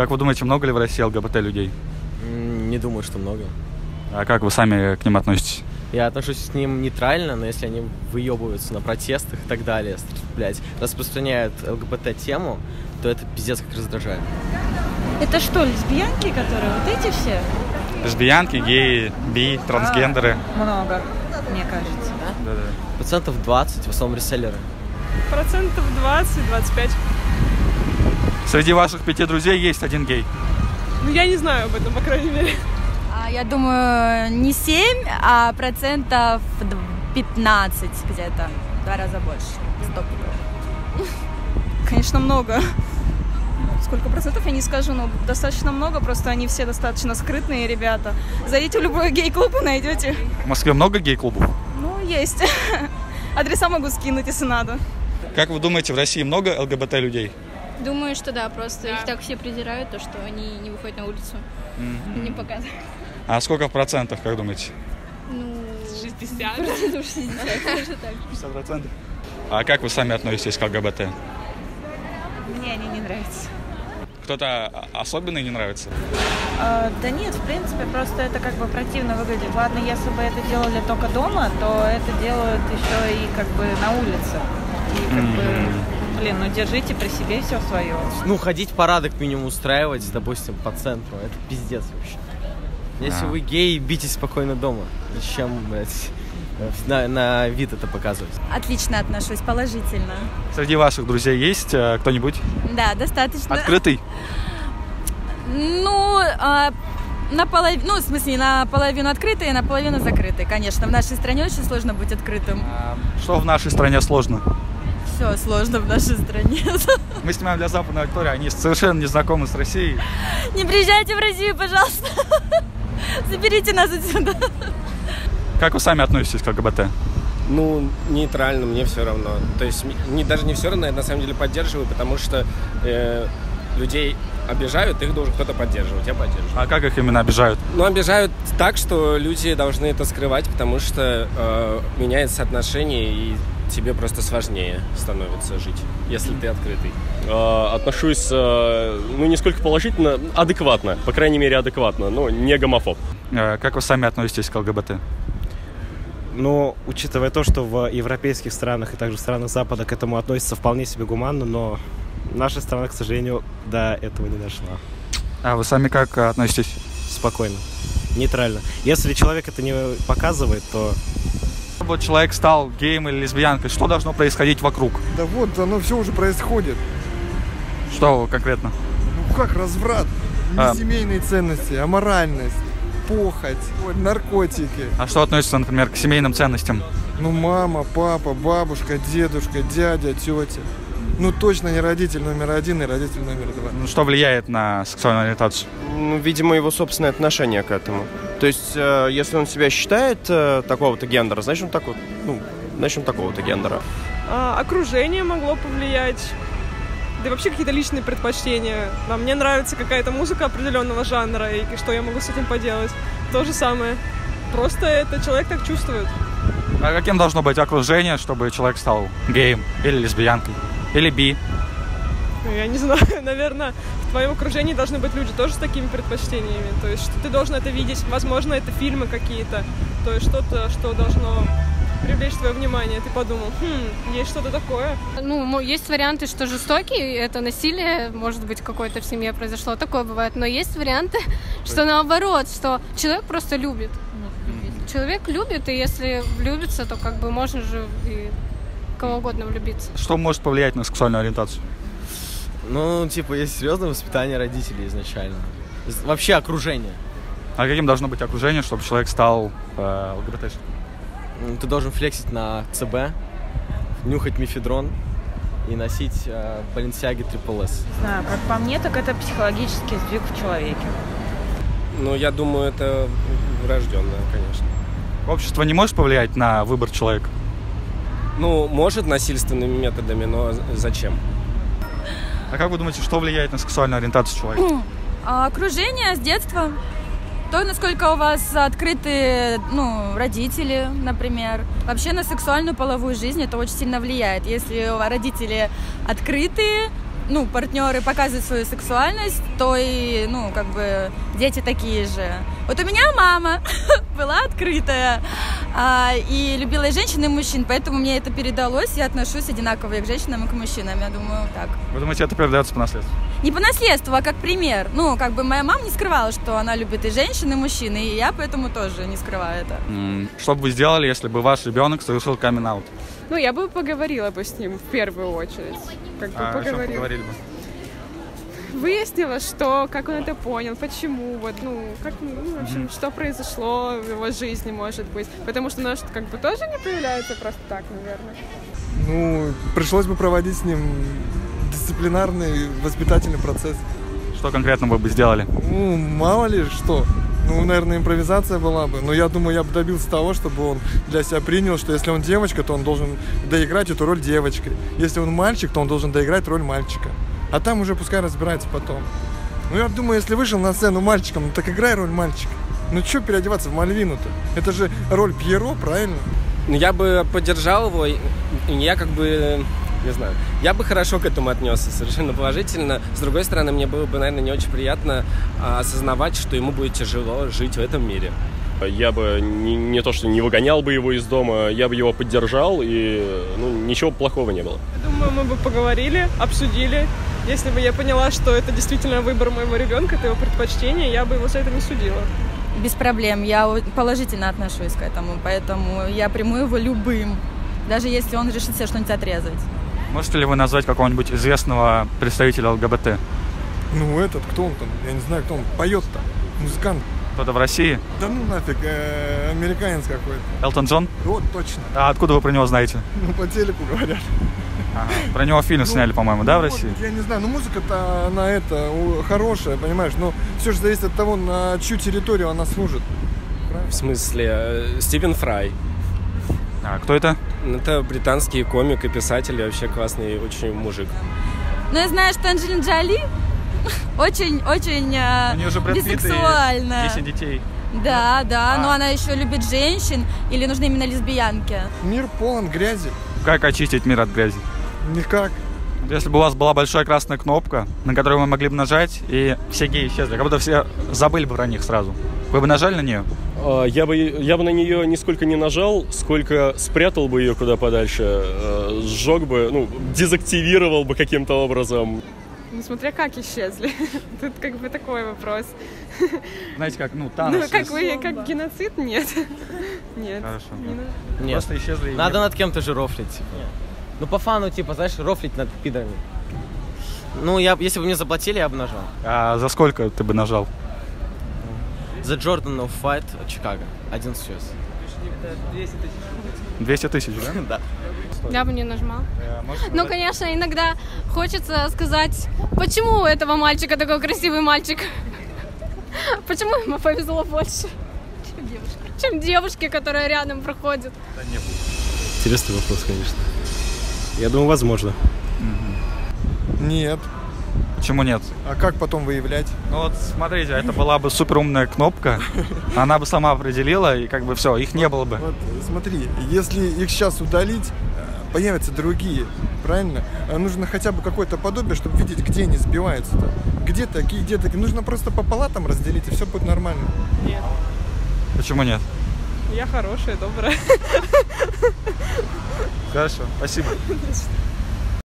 Как вы думаете, много ли в России ЛГБТ людей? Не думаю, что много. А как вы сами к ним относитесь? Я отношусь к ним нейтрально, но если они выебываются на протестах и так далее, блядь, распространяют ЛГБТ-тему, то это пиздец как раздражает. Это что, лесбиянки, которые вот эти все? Лесбиянки, геи, би, трансгендеры. Много, мне кажется. Да-да. 20%, в основном реселлеры. 20-25%. Среди ваших 5 друзей есть один гей. Ну, я не знаю об этом, по крайней мере. Я думаю, не 7, а 15% где-то. В 2 раза больше. 100%. Конечно, много. Сколько процентов, я не скажу, но достаточно много. Просто они все достаточно скрытные ребята. Зайдите в любой гей-клуб и найдете. В Москве много гей-клубов? Ну, есть. Адреса могу скинуть, если надо. Как вы думаете, в России много ЛГБТ людей? Думаю, что да, просто их так все презирают, то, что они не выходят на улицу, не показывают. А сколько в процентах, как думаете? Ну, 60. 60, даже так. 50%. А как вы сами относитесь к ЛГБТ? Мне они не нравятся. Кто-то особенный не нравится? Да нет, в принципе, просто это как бы противно выглядит. Ладно, если бы это делали только дома, то это делают еще и как бы на улице. И как бы, блин, ну держите при себе все свое. Ну, ходить парады к минимуму устраивать, допустим, по центру, это пиздец вообще. Если вы гей, битесь спокойно дома. Зачем, блядь, на вид это показывать? Отлично отношусь, положительно. Среди ваших друзей есть кто-нибудь? Да, достаточно. Открытый? Ну, наполовину, ну, в смысле, наполовину открытый и наполовину закрытый. Конечно, в нашей стране очень сложно быть открытым. Что в нашей стране сложно? Все сложно в нашей стране. Мы снимаем для западной аудитории, они совершенно не знакомы с Россией. Не приезжайте в Россию, пожалуйста. Заберите нас отсюда. Как вы сами относитесь к ЛГБТ? Ну, нейтрально, мне все равно. То есть, даже не все равно, я на самом деле поддерживаю, потому что людей обижают, их должен кто-то поддерживать, я поддерживаю. А как их именно обижают? Ну, обижают так, что люди должны это скрывать, потому что меняется отношение, и тебе просто сложнее становится жить, если ты открытый. Отношусь, ну, не сколько положительно, адекватно, по крайней мере, адекватно, но не гомофоб. Как вы сами относитесь к ЛГБТ? Но, учитывая то, что в европейских странах и также в странах Запада к этому относятся вполне себе гуманно, но наша страна, к сожалению, до этого не дошла. А вы сами как относитесь? Спокойно, нейтрально. Если человек это не показывает, то... Вот человек стал геем или лесбиянкой, что должно происходить вокруг? Да вот, оно все уже происходит. Что конкретно? Ну как разврат? Не семейные ценности, а моральность, похоть, наркотики. А что относится, например, к семейным ценностям? Ну мама, папа, бабушка, дедушка, дядя, тетя. Ну точно не родитель номер 1 и родитель номер 2. Ну, что влияет на сексуальную ориентацию? Ну, видимо, его собственное отношение к этому. То есть, если он себя считает такого-то гендера, значит, он такой, ну, значит, он такого-то гендера. Окружение могло повлиять. Да и вообще какие-то личные предпочтения. Мне нравится какая-то музыка определенного жанра, и что я могу с этим поделать. То же самое. Просто это человек так чувствует. А каким должно быть окружение, чтобы человек стал геем или лесбиянкой? Или би? Ну, я не знаю, наверное, в твоем окружении должны быть люди тоже с такими предпочтениями. То есть, что ты должен это видеть. Возможно, это фильмы какие-то. То есть, что-то, что должно привлечь твое внимание. Ты подумал, есть что-то такое. Ну, есть варианты, что жестокие, это насилие, может быть, какое-то в семье произошло, такое бывает. Но есть варианты, что наоборот, что человек просто любит. Человек любит, и если влюбится, то как бы можно же и кого угодно влюбиться. Что может повлиять на сексуальную ориентацию? Ну, типа, есть серьезное воспитание родителей изначально. Вообще окружение. А каким должно быть окружение, чтобы человек стал ЛГБТ-шником? Ты должен флексить на ЦБ, нюхать мефедрон и носить Balenciaga Triple S. Не знаю, как по мне, так это психологический сдвиг в человеке. Ну, я думаю, это врожденное, конечно. Общество не может повлиять на выбор человека? Ну, может насильственными методами, но зачем? А как вы думаете, что влияет на сексуальную ориентацию человека? Окружение с детства. То, насколько у вас открыты, родители, например. Вообще на сексуальную половую жизнь это очень сильно влияет. Если у вас родители открытые, ну, партнеры показывают свою сексуальность, то и, ну, как бы, дети такие же. Вот у меня мама была открытая и любила и женщин, и мужчин, поэтому мне это передалось, я отношусь одинаково и к женщинам, и к мужчинам, я думаю, так. Вы думаете, это передается по наследству? Не по наследству, а как пример. Ну, как бы моя мама не скрывала, что она любит и женщин, и мужчин, и я поэтому тоже не скрываю это. Что бы вы сделали, если бы ваш ребенок совершил камин-аут? Ну, я бы поговорила бы с ним в первую очередь. Как бы О чем поговорили бы? Выяснила, что, как он это понял, почему, вот, ну, как, ну, в общем, что произошло в его жизни, может быть. Потому что, ну, как бы тоже не появляется просто так, наверное. Ну, пришлось бы проводить с ним дисциплинарный воспитательный процесс. Что конкретно вы бы сделали? Ну, мало ли что. Ну, наверное, импровизация была бы. Но я думаю, я бы добился того, чтобы он для себя принял, что если он девочка, то он должен доиграть эту роль девочкой. Если он мальчик, то он должен доиграть роль мальчика. А там уже пускай разбирается потом. Ну, я думаю, если вышел на сцену мальчиком, ну, так играй роль мальчика. Ну, что переодеваться в Мальвину-то? Это же роль Пьеро, правильно? Я бы поддержал его, и я как бы... Не знаю. Я бы хорошо к этому отнесся, совершенно положительно. С другой стороны, мне было бы, наверное, не очень приятно осознавать, что ему будет тяжело жить в этом мире. Я бы не то, что не выгонял бы его из дома, я бы его поддержал, и ничего плохого не было. Я думаю, мы бы поговорили, обсудили. Если бы я поняла, что это действительно выбор моего ребенка, это его предпочтение, я бы его за это не судила. Без проблем. Я положительно отношусь к этому, поэтому я приму его любым, даже если он решит себе что-нибудь отрезать. Можете ли вы назвать какого-нибудь известного представителя ЛГБТ? Ну, этот, кто он там? Я не знаю, кто он. Поет-то. Музыкант. Кто-то в России? Да ну нафиг, американец какой-то. Элтон Джон? Вот, точно. А откуда вы про него знаете? Ну, по телеку говорят. Ага. Про него фильм сняли, по-моему, да, в России? Я не знаю, ну музыка-то, она хорошая, понимаешь, но все же зависит от того, на чью территорию она служит. В смысле, Стивен Фрай. А кто это? Это британский комик и писатель, вообще классный очень мужик. Ну, я знаю, что Анджелина Джоли очень бисексуальна. 10 детей. Да, но она еще любит женщин, или нужны именно лесбиянки? Мир полон грязи. Как очистить мир от грязи? Никак. Если бы у вас была большая красная кнопка, на которую мы могли бы нажать, и все геи исчезли, как будто все забыли бы про них сразу. Вы бы нажали на нее? Я бы на нее нисколько не нажал, сколько спрятал бы ее куда подальше, сжег бы, дезактивировал бы каким-то образом. Ну, смотря как исчезли. Тут как бы такой вопрос. Знаете, как, Танос. Как геноцид? Нет. Нет. Хорошо. Нет. Просто исчезли. Надо над кем-то же рофлить, типа. Ну, по фану, типа, знаешь, рофлить над пидорами. Ну, если бы мне заплатили, я бы нажал. А за сколько ты бы нажал? За Jordan of Fight Чикаго. 11 час. 200 тысяч, да? Да. Я бы не нажимал. Ну, конечно, иногда хочется сказать, почему у этого мальчика такой красивый мальчик? Почему ему повезло больше, чем девушке, которая рядом проходит? Да не было. Интересный вопрос, конечно. Я думаю, возможно. Нет. Почему нет? А как потом выявлять? Ну вот смотрите, это была бы суперумная кнопка, она бы сама определила, и как бы все, их не было бы. Вот, смотри, если их сейчас удалить, появятся другие, правильно? Нужно хотя бы какое-то подобие, чтобы видеть, где они сбиваются-то. Где такие, где такие. Нужно просто по палатам разделить, и все будет нормально. Нет. Почему нет? Я хорошая, добрая. Хорошо, спасибо.